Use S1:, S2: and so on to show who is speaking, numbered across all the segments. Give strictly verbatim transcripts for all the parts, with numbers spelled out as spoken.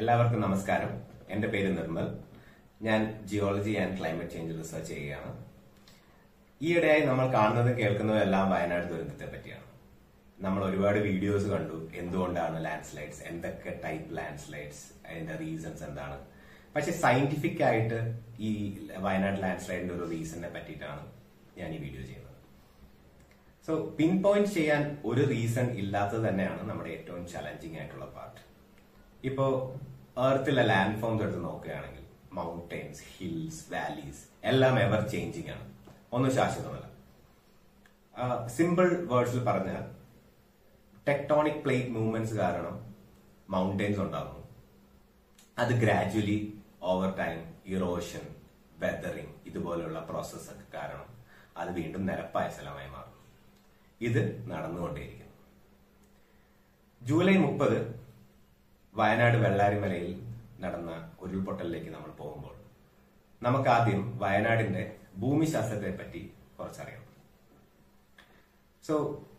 S1: എല്ലാവർക്കും നമസ്കാരം. എന്റെ പേര് നിർമ്മൽ. ഞാൻ geology and climate change research ചെയ്യുകയാണ്. ഈയിടെയായി നമ്മൾ കാണുന്നതും കേൾക്കുന്നതും എല്ലാം വയനാട് ദുരന്തത്തെ പറ്റിയാണ്. നമ്മൾ ഒരുപാട് വീഡിയോസ് കണ്ടു. എന്തുകൊണ്ടാണ് ലാൻഡ് സ്ലൈഡ്സ്, എന്തൊക്കെ ടൈപ്പ് ലാൻഡ് സ്ലൈഡ്സ്, അതിന്റെ റീസൺസ് എന്താണ്. പക്ഷെ സയന്റിഫിക് ആയിട്ട് ഈ വയനാട് ലാൻഡ് സ്ലൈഡിന്റെ ഒരു റീസണിനെ പറ്റിയിട്ടാണ് ഞാൻ ഈ വീഡിയോ ചെയ്യുന്നത്. സോ പിൻ പോയിന്റ് ചെയ്യാൻ ഒരു റീസൺ ഇല്ലാത്തത് തന്നെയാണ് നമ്മുടെ ഏറ്റവും ചലഞ്ചിങ് ആയിട്ടുള്ള പാർട്ട്. ഇപ്പോ എർത്തിലെ ലാൻഡ് ഫോംസ് എടുത്ത് നോക്കുകയാണെങ്കിൽ മൗണ്ടെയിൻസ്, ഹിൽസ്, വാലീസ് എല്ലാം എവർ ചേഞ്ചിങ് ആണ്, ഒന്നും ശാശ്വതമല്ല. സിമ്പിൾ വേർഡ്സിൽ പറഞ്ഞാൽ ടെക്ടോണിക് പ്ലേറ്റ് മൂവ്മെന്റ്സ് കാരണം മൗണ്ടെയിൻസ് ഉണ്ടാകുന്നു. അത് gradually over time erosion, weathering ഇതുപോലെയുള്ള പ്രോസസ് ഒക്കെ കാരണം അത് വീണ്ടും നിരപ്പായ സ്ഥലമായി മാറും. ഇത് നടന്നുകൊണ്ടേയിരിക്കുന്നു. ജൂലൈ മുപ്പത് വയനാട് വെള്ളാരിമലയിൽ നടന്ന ഉരുൾപൊട്ടലിലേക്ക് നമ്മൾ പോകുമ്പോൾ നമുക്ക് ആദ്യം വയനാടിന്റെ ഭൂമിശാസ്ത്രത്തെ പറ്റി കുറച്ചറിയണം. സോ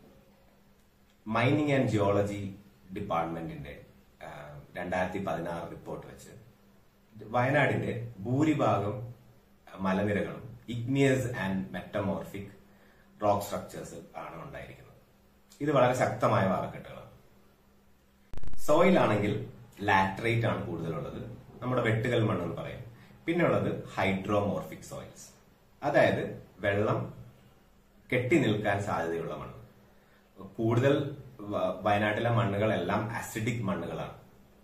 S1: മൈനിങ് ആൻഡ് ജിയോളജി ഡിപ്പാർട്ട്മെന്റിന്റെ രണ്ടായിരത്തി പതിനാറ് റിപ്പോർട്ട് വെച്ച് വയനാടിന്റെ ഭൂരിഭാഗം മലനിരകളും igneous and metamorphic rock structures ആണ് ഉണ്ടായിരിക്കുന്നത്. ഇത് വളരെ ശക്തമായ പാറക്കെട്ടുകളാണ്. സോയിൽ ആണെങ്കിൽ ലാറ്ററൈറ്റ് ആണ് കൂടുതലുള്ളത്, നമ്മുടെ വെട്ടുകൽ മണ്ണെന്ന് പറയും. പിന്നെ ഉള്ളത് ഹൈഡ്രോമോർഫിക് സോയിൽസ്, അതായത് വെള്ളം കെട്ടി നിൽക്കാൻ സാധ്യതയുള്ള മണ്ണ്. കൂടുതൽ വയനാട്ടിലെ മണ്ണുകളെല്ലാം അസിഡിക് മണ്ണുകളാണ്.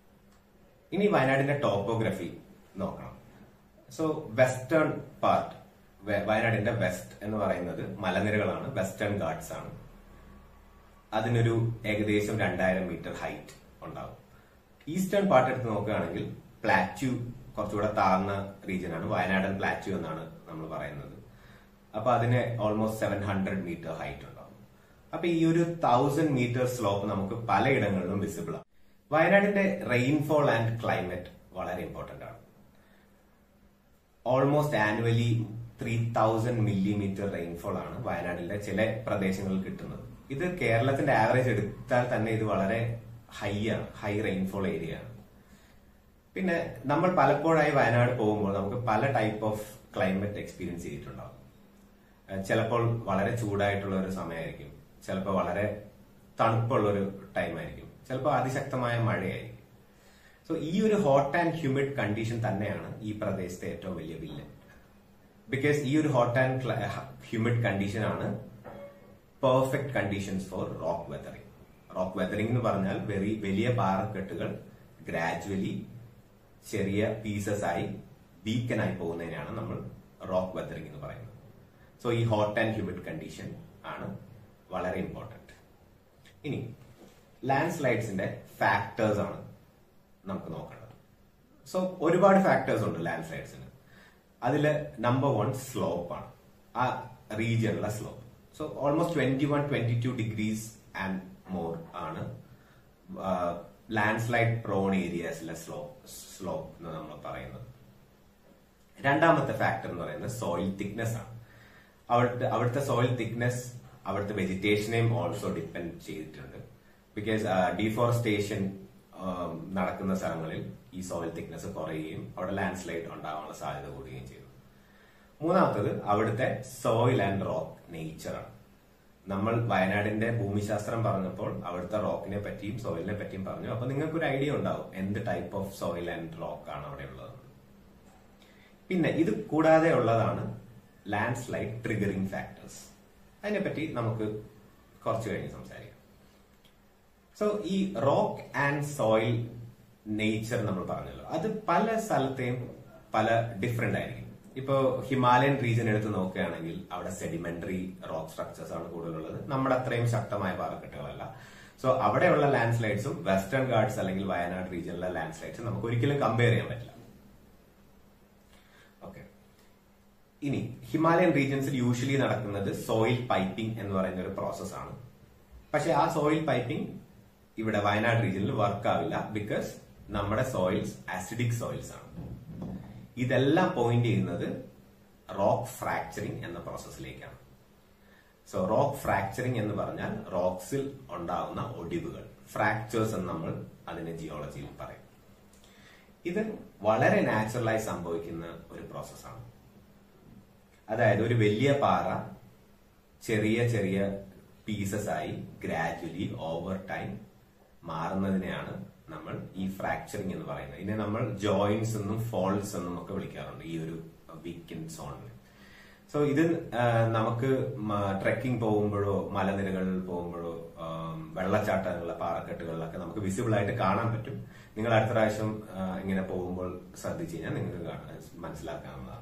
S1: ഇനി വയനാടിന്റെ ടോപ്പോഗ്രഫി നോക്കണം. സോ വെസ്റ്റേൺ പാർട്ട്, വയനാടിന്റെ വെസ്റ്റ് എന്ന് പറയുന്നത് മലനിരകളാണ്, വെസ്റ്റേൺ ഗാർഡ്സ് ആണ്. അതിനൊരു ഏകദേശം രണ്ടായിരം മീറ്റർ ഹൈറ്റ് ഉണ്ടാവും. ഈസ്റ്റേൺ പാർട്ട് എടുത്ത് നോക്കുകയാണെങ്കിൽ പ്ലാറ്റ്യൂ, കുറച്ചുകൂടെ താഴ്ന്ന റീജിയൻ ആണ്, വയനാടൻ പ്ലാറ്റ്യൂ എന്നാണ് നമ്മൾ പറയുന്നത്. അപ്പൊ അതിന് almost seven hundred metre height ഉണ്ടാവും. അപ്പൊ ഈ ഒരു തൗസൻഡ് മീറ്റർ സ്ലോപ്പ് നമുക്ക് പലയിടങ്ങളിലും വിസിബിൾ ആണ്. വയനാടിന്റെ റെയിൻഫോൾ ആൻഡ് ക്ലൈമറ്റ് വളരെ ഇമ്പോർട്ടന്റ് ആണ്. Almost annually three thousand millimetre rainfall ആണ് വയനാടിന്റെ ചില പ്രദേശങ്ങളിൽ കിട്ടുന്നത്. ഇത് കേരളത്തിന്റെ ആവറേജ് എടുത്താൽ തന്നെ ഇത് വളരെ ഹൈ ആണ്, ഹൈ റെയിൻഫോൾ ഏരിയ ആണ്. പിന്നെ നമ്മൾ പലപ്പോഴായി വയനാട് പോകുമ്പോൾ നമുക്ക് പല ടൈപ്പ് ഓഫ് ക്ലൈമറ്റ് എക്സ്പീരിയൻസ് ചെയ്തിട്ടുണ്ടാവും. ചിലപ്പോൾ വളരെ ചൂടായിട്ടുള്ള ഒരു സമയമായിരിക്കും, ചിലപ്പോൾ വളരെ തണുപ്പുള്ള ഒരു ടൈം ആയിരിക്കും, ചിലപ്പോൾ അതിശക്തമായ മഴയായിരിക്കും. സോ ഈ ഒരു ഹോട്ട് ആൻഡ് ഹ്യൂമിഡ് കണ്ടീഷൻ തന്നെയാണ് ഈ പ്രദേശത്തെ ഏറ്റവും വലിയ വില്ലൻ. ബിക്കോസ് ഈ ഒരു ഹോട്ട് ആൻഡ് ഹ്യൂമിഡ് കണ്ടീഷൻ ആണ് perfect conditions for rock weathering. Rock weathering എന്ന് പറഞ്ഞാൽ വെറി വലിയ പാറക്കെട്ടുകൾ ഗ്രാജുവലി ചെറിയ പീസസ് ആയി ബീക്കനായി പോകുന്നതിനാണ് നമ്മൾ റോക്ക് വെതറിംഗ് എന്ന് പറയുന്നത്. സോ ഈ ഹോട്ട് ആൻഡ് ഹ്യൂമിഡ് കണ്ടീഷൻ ആണ് വളരെ ഇമ്പോർട്ടന്റ്. ഇനി ലാൻഡ് സ്ലൈഡ്സിന്റെ ഫാക്ടേഴ്സ് ആണ് നമുക്ക് നോക്കേണ്ടത്. സോ ഒരുപാട് ഫാക്ടേഴ്സ് ഉണ്ട് ലാൻഡ് സ്ലൈഡ്സിന്. അതില് നമ്പർ വൺ സ്ലോപ്പ് ആണ്, ആ റീജിയനിലെ slope. So almost twenty one twenty two degrees and more ആണ് ലാൻഡ് സ്ലൈഡ് പ്രോൺ ഏരിയാസിലെ സ്ലോപ്പ് സ്ലോപ്പ് എന്ന് നമ്മൾ പറയുന്നത്. രണ്ടാമത്തെ ഫാക്ടർ എന്ന് പറയുന്നത് സോയിൽ തിക്നെസ് ആണ്. അവിടുത്തെ അവിടുത്തെ സോയിൽ തിക്നെസ് അവിടുത്തെ വെജിറ്റേഷനെയും ഓൾസോ ഡിപ്പെൻഡ് ചെയ്തിട്ടുണ്ട്. ബിക്കോസ് ഡീഫോറസ്റ്റേഷൻ നടക്കുന്ന സ്ഥലങ്ങളിൽ ഈ സോയിൽ തിക്നെസ് കുറയുകയും അവിടെ ലാൻഡ് സ്ലൈഡ് ഉണ്ടാകാനുള്ള സാധ്യത കൂടുകയും ചെയ്തു. മൂന്നാമത്തത് അവിടുത്തെ സോയിൽ ആൻഡ് റോക്ക് നേച്ചറാണ്. നമ്മൾ വയനാടിന്റെ ഭൂമിശാസ്ത്രം പറഞ്ഞപ്പോൾ അവിടുത്തെ റോക്കിനെ പറ്റിയും സോയിലിനെ പറ്റിയും പറഞ്ഞു. അപ്പൊ നിങ്ങൾക്ക് ഒരു ഐഡിയ ഉണ്ടാവും എന്ത് type of soil and rock ആണ് അവിടെ ഉള്ളത്. പിന്നെ ഇത് കൂടാതെ ഉള്ളതാണ് ലാൻഡ് സ്ലൈഡ് ട്രിഗറിംഗ് ഫാക്ടേഴ്സ്. അതിനെപ്പറ്റി നമുക്ക് കുറച്ച് കഴിഞ്ഞ് സംസാരിക്കാം. സോ ഈ റോക്ക് ആൻഡ് സോയിൽ നേച്ചർ നമ്മൾ പറഞ്ഞല്ലോ, അത് പല സ്ഥലത്തെയും പല ഡിഫറെന്റ് ആയിരിക്കും. ഇപ്പോ ഹിമാലയൻ റീജിയൻ എടുത്ത് നോക്കുകയാണെങ്കിൽ അവിടെ സെഡിമെന്ററി റോക്ക് സ്ട്രക്ചേഴ്സ് ആണ് കൂടുതലുള്ളത്, നമ്മുടെ അത്രയും ശക്തമായ പാറക്കെട്ടുകളല്ല. സോ അവിടെയുള്ള ലാൻഡ് സ്ലൈഡ്സും വെസ്റ്റേൺ ഗാർഡ്സ് അല്ലെങ്കിൽ വയനാട് റീജിയനിലെ ലാൻഡ് സ്ലൈഡ്സും നമുക്ക് ഒരിക്കലും കമ്പയർ ചെയ്യാൻ പറ്റില്ല. ഓക്കെ, ഇനി ഹിമാലയൻ റീജിയൻസിൽ യൂഷ്വലി നടക്കുന്നത് സോയിൽ പൈപ്പിംഗ് എന്ന് പറയുന്ന ഒരു പ്രോസസ് ആണ്. പക്ഷെ ആ സോയിൽ പൈപ്പിംഗ് ഇവിടെ വയനാട് റീജിയനിൽ വർക്ക് ആവില്ല. ബിക്കോസ് നമ്മുടെ സോയിൽസ് ആസിഡിക് സോയിൽസ് ആണ്. ഇതെല്ലാം പോയിന്റ് ചെയ്യുന്നത് റോക്ക് ഫ്രാക്ചറിങ് എന്ന പ്രോസസ്സിലേക്കാണ്. സോ റോക്ക് ഫ്രാക്ചറിങ് എന്ന് പറഞ്ഞാൽ റോക്സിൽ ഉണ്ടാകുന്ന ഒടിവുകൾ, ഫ്രാക്ചേഴ്സ് എന്ന് നമ്മൾ അതിനെ ജിയോളജിയിൽ പറയും. ഇത് വളരെ നാച്ചുറലായി സംഭവിക്കുന്ന ഒരു പ്രോസസ്സാണ്. അതായത് ഒരു വലിയ പാറ ചെറിയ ചെറിയ പീസസ് ആയി ഗ്രാജുവലി ഓവർ ടൈം മാറുന്നതിനെയാണ് നമ്മൾ ഈ ഫ്രാക്ചറിങ് എന്ന് പറയുന്നത്. ഇതിനെ നമ്മൾ ജോയിന്റ്സ് എന്നും ഫോൾസ് എന്നും ഒക്കെ വിളിക്കാറുണ്ട് ഈ ഒരു വീക്കെൻഡ് സോണിൽ. സോ ഇത് നമുക്ക് ട്രെക്കിംഗ് പോകുമ്പോഴോ മലനിരകളിൽ പോകുമ്പോഴോ വെള്ളച്ചാട്ടങ്ങളിലെ പാറക്കെട്ടുകളിലൊക്കെ നമുക്ക് വിസിബിൾ ആയിട്ട് കാണാൻ പറ്റും. നിങ്ങൾ അടുത്ത പ്രാവശ്യം ഇങ്ങനെ പോകുമ്പോൾ ശ്രദ്ധിച്ചു കഴിഞ്ഞാൽ നിങ്ങൾക്ക് മനസ്സിലാക്കാവുന്നതാണ്.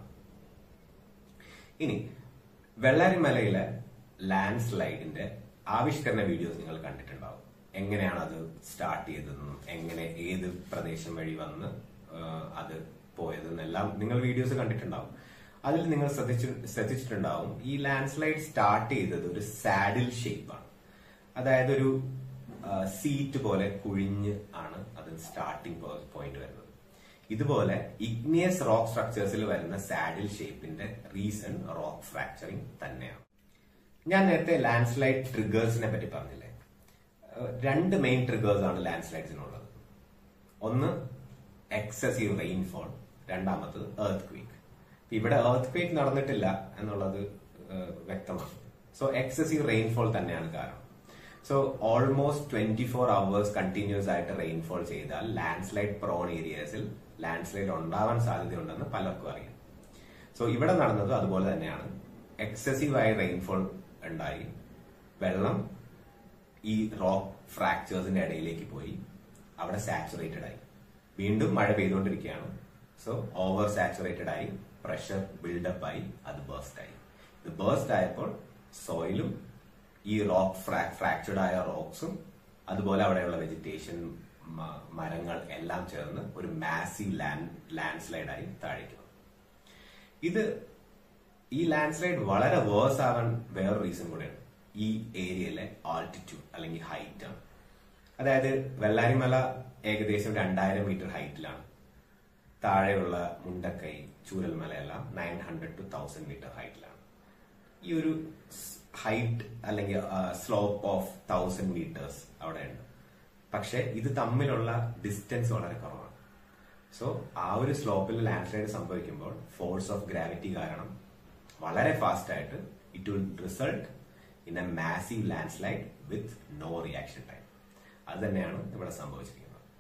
S1: ഇനി വെള്ളാരിമലയിലെ ലാൻഡ് സ്ലൈഡിന്റെ ആവിഷ്കരണ വീഡിയോസ് നിങ്ങൾ കണ്ടിട്ടുണ്ടാവും. എങ്ങനെയാണ് അത് സ്റ്റാർട്ട് ചെയ്തതെന്നും എങ്ങനെ ഏത് പ്രദേശം വഴി വന്ന് അത് പോയതെന്നെല്ലാം നിങ്ങൾ വീഡിയോസ് കണ്ടിട്ടുണ്ടാവും. അതിൽ നിങ്ങൾ ശ്രദ്ധിച്ചു ശ്രദ്ധിച്ചിട്ടുണ്ടാവും ഈ ലാൻഡ് സ്ലൈഡ് സ്റ്റാർട്ട് ചെയ്തത് ഒരു സാഡിൽ ഷേപ്പാണ്. അതായത് ഒരു സീറ്റ് പോലെ കുഴിഞ്ഞ് ആണ് അത് സ്റ്റാർട്ടിംഗ് പോയിന്റ് വരുന്നത്. ഇതുപോലെ ഇഗ്നിയസ് റോക്ക് സ്ട്രക്ചേഴ്സിൽ വരുന്ന സാഡിൽ ഷേപ്പിന്റെ റീസൺ റോക്ക് ഫ്രാക്ചറിങ് തന്നെയാണ്. ഞാൻ നേരത്തെ ലാൻഡ് സ്ലൈഡ് ട്രിഗേഴ്സിനെ പറ്റി പറഞ്ഞില്ലേ. രണ്ട് മെയിൻ ട്രിഗേഴ്സ് ആണ് ലാൻഡ് സ്ലൈഡ്സിനുള്ളത്. ഒന്ന് എക്സസീവ് റെയിൻഫോൾ, രണ്ടാമത്തത് എർത്ത് ക്വേക്ക്. ഇവിടെ എർത്ത് ക്വേക്ക് നടന്നിട്ടില്ല എന്നുള്ളത് വ്യക്തമാണ്. സോ എക്സസീവ് റെയിൻഫോൾ തന്നെയാണ് കാരണം. So almost twenty four hours continuous ആയിട്ട് റെയിൻഫോൾ ചെയ്താൽ ലാൻഡ് സ്ലൈഡ് പ്രോൺ ഏരിയാസിൽ ലാൻഡ് സ്ലൈഡ് ഉണ്ടാവാൻ സാധ്യതയുണ്ടെന്ന് പലർക്കും അറിയാം. സോ ഇവിടെ നടന്നത് അതുപോലെ തന്നെയാണ്. എക്സസീവ് ആയ റെയിൻഫോൾ ഉണ്ടായി, വെള്ളം ഈ റോക്ക് ഫ്രാക്ചേഴ്സിന്റെ ഇടയിലേക്ക് പോയി, അവിടെ സാച്ചുറേറ്റഡ് ആയി, വീണ്ടും മഴ പെയ്തുകൊണ്ടിരിക്കുകയാണ്. സോ ഓവർ സാച്ചുറേറ്റഡ് ആയി, പ്രഷർ ബിൽഡപ്പ് ആയി, അത് ബേസ്റ്റ് ആയി. ഇത് ബേസ്റ്റ് ആയപ്പോൾ സോയിലും ഈ റോക്ക് ഫ്രാക്ചർഡ് ആയ റോക്സും അതുപോലെ അവിടെയുള്ള വെജിറ്റേഷൻ, മരങ്ങൾ എല്ലാം ചേർന്ന് ഒരു മാസീവ് ലാൻഡ് ലാൻഡ് സ്ലൈഡ് ആയി താഴേക്ക് വന്നു. ഇത് ഈ ലാൻഡ് സ്ലൈഡ് വളരെ വേഴ്സ് ആവാൻ വേറെ റീസൺ കൂടെയാണ്. ഈ ഏരിയയിലെ ആൾട്ടിറ്റ്യൂഡ് അല്ലെങ്കിൽ ഹൈറ്റ് ആണ്. അതായത് വെള്ളാരിമല ഏകദേശം രണ്ടായിരം മീറ്റർ ഹൈറ്റിലാണ്. താഴെയുള്ള മുണ്ടക്കൈ, ചൂരൽമലയെല്ലാം nine hundred to thousand metre ഹൈറ്റിലാണ്. ഈ ഒരു ഹൈറ്റ് അല്ലെങ്കിൽ സ്ലോപ്പ് ഓഫ് തൗസൻഡ് മീറ്റേഴ്സ് അവിടെ ഉണ്ട്. പക്ഷെ ഇത് തമ്മിലുള്ള ഡിസ്റ്റൻസ് വളരെ കുറവാണ്. സോ ആ ഒരു സ്ലോപ്പിൽ ലാൻഡ് സ്ലൈഡ് സംഭവിക്കുമ്പോൾ ഫോഴ്സ് ഓഫ് ഗ്രാവിറ്റി കാരണം വളരെ ഫാസ്റ്റ് ആയിട്ട് it will result in a massive landslide with no reaction time. അത് തന്നെയാണ് ഇവിടെ സംഭവിച്ചിരിക്കുന്നത്.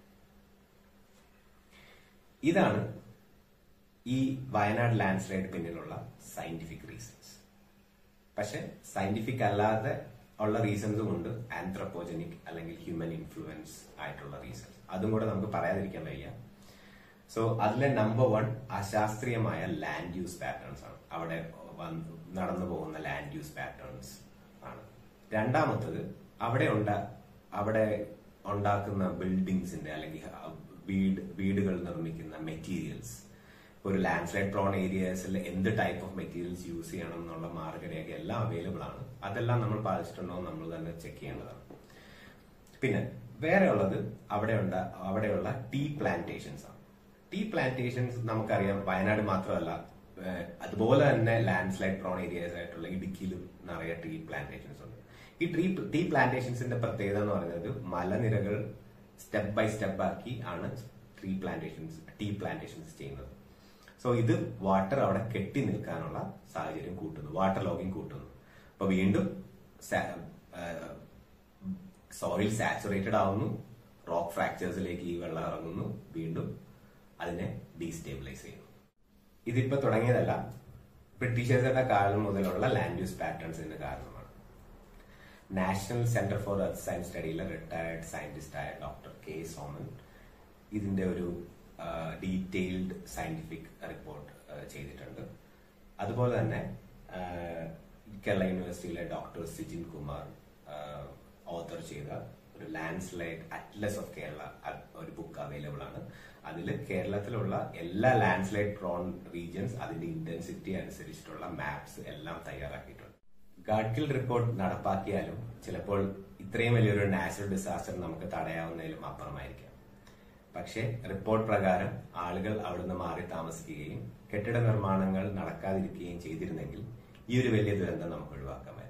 S1: ഇതാണ് ഈ വയനാട് ലാൻഡ് സ്ലൈഡ് പിന്നിലുള്ള സയന്റിഫിക് റീസൺസ്. പക്ഷെ സയന്റിഫിക് അല്ലാതെ ഉള്ള റീസൺസും ഉണ്ട്, ആന്ത്രോപോജനിക് അല്ലെങ്കിൽ ഹ്യൂമൻ ഇൻഫ്ലുവൻസ് ആയിട്ടുള്ള റീസൺസ്. അതും കൂടെ നമുക്ക് പറയാതിരിക്കാൻ വയ്യ. സോ അതിലെ നമ്പർ വൺ അശാസ്ത്രീയമായ ലാൻഡ് യൂസ് പാറ്റേൺസ് ആണ്. അവിടെ നടന്നു പോകുന്ന ലാൻഡ് യൂസ് പാറ്റേൺസ് ആണ്. രണ്ടാമത്തത് അവിടെ ഉണ്ട അവിടെ ഉണ്ടാക്കുന്ന ബിൽഡിങ്സിന്റെ അല്ലെങ്കിൽ വീട് വീടുകൾ നിർമ്മിക്കുന്ന മെറ്റീരിയൽസ്. ഒരു ലാൻഡ് സ്ലൈഡ് പ്രോൺ ഏരിയാസിൽ എന്ത് ടൈപ്പ് ഓഫ് മെറ്റീരിയൽസ് യൂസ് ചെയ്യണം എന്നുള്ള മാർഗരേഖ എല്ലാം അവൈലബിൾ ആണ്. അതെല്ലാം നമ്മൾ പാലിച്ചിട്ടുണ്ടോ നമ്മൾ തന്നെ ചെക്ക് ചെയ്യേണ്ടതാണ്. പിന്നെ വേറെ ഉള്ളത് അവിടെ ഉണ്ട് അവിടെയുള്ള ടീ പ്ലാന്റേഷൻസ് ആണ്. ടീ പ്ലാന്റേഷൻസ് നമുക്കറിയാം വയനാട് മാത്രമല്ല, അതുപോലെ തന്നെ ലാൻഡ് സ്ലൈഡ് പ്രോൺ ഏരിയാസ് ആയിട്ടുള്ള ഇടുക്കിയിലും നിറയെ ടീ പ്ലാന്റേഷൻസ് ഉണ്ട്. ഈ ട്രീ ടീ പ്ലാന്റേഷൻസിന്റെ പ്രത്യേകത എന്ന് പറയുന്നത് മലനിരകൾ സ്റ്റെപ്പ് ബൈ സ്റ്റെപ്പ് ആക്കി ആണ് ട്രീ പ്ലാന്റേഷൻസ് ടീ പ്ലാന്റേഷൻസ് ചെയ്യുന്നത്. സോ ഇത് വാട്ടർ അവിടെ കെട്ടി നിൽക്കാനുള്ള സാഹചര്യം കൂട്ടുന്നു, വാട്ടർ ലോഗിങ് കൂട്ടുന്നു. അപ്പൊ വീണ്ടും സോയിൽ സാച്ചുറേറ്റഡ് ആവുന്നു, റോക്ക് ഫ്രാക്ചേഴ്സിലേക്ക് ഈ വെള്ളം ഇറങ്ങുന്നു, വീണ്ടും അതിനെ ഡീസ്റ്റേബിലൈസ് ചെയ്യുന്നു. ഇതിപ്പോ തുടങ്ങിയതല്ല, ബ്രിട്ടീഷേഴ്സിന്റെ കാലം മുതലുള്ള ലാൻഡ് യൂസ് പാറ്റേൺസിന്റെ കാരണമാണ്. National Centre for Earth Science സ്റ്റഡിയിലെ റിട്ടയർഡ് സയന്റിസ്റ്റ് ആയ ഡോക്ടർ കെ സോമൻ ഇതിന്റെ ഒരു ഡീറ്റെയിൽഡ് സയന്റിഫിക് റിപ്പോർട്ട് ചെയ്തിട്ടുണ്ട്. അതുപോലെ തന്നെ കേരള യൂണിവേഴ്സിറ്റിയിലെ ഡോക്ടർ സിജിൻ കുമാർ ഓത്തർ ചെയ്ത ഒരു landslide atlas of Kerala ഒരു ബുക്ക് അവൈലബിൾ ആണ്. അതിൽ കേരളത്തിലുള്ള എല്ലാ ലാൻഡ് സ്ലൈഡ് പ്രോൺ റീജിയൻസ് അതിന്റെ ഇന്റൻസിറ്റി അനുസരിച്ചിട്ടുള്ള മാപ്സ് എല്ലാം തയ്യാറാക്കിയിട്ടുണ്ട്. ഗാഡ്ഗിൽ റിപ്പോർട്ട് നടപ്പാക്കിയാലും ചിലപ്പോൾ ഇത്രയും വലിയൊരു നാച്ചുറൽ ഡിസാസ്റ്റർ നമുക്ക് തടയാവുന്നതിലും അപ്പുറമായിരിക്കാം. പക്ഷേ റിപ്പോർട്ട് പ്രകാരം ആളുകൾ അവിടുന്ന് മാറി താമസിക്കുകയും കെട്ടിട നിർമ്മാണങ്ങൾ നടക്കാതിരിക്കുകയും ചെയ്തിരുന്നെങ്കിൽ ഈ ഒരു വലിയ ദുരന്തം നമുക്ക് ഒഴിവാക്കാമായിരുന്നു.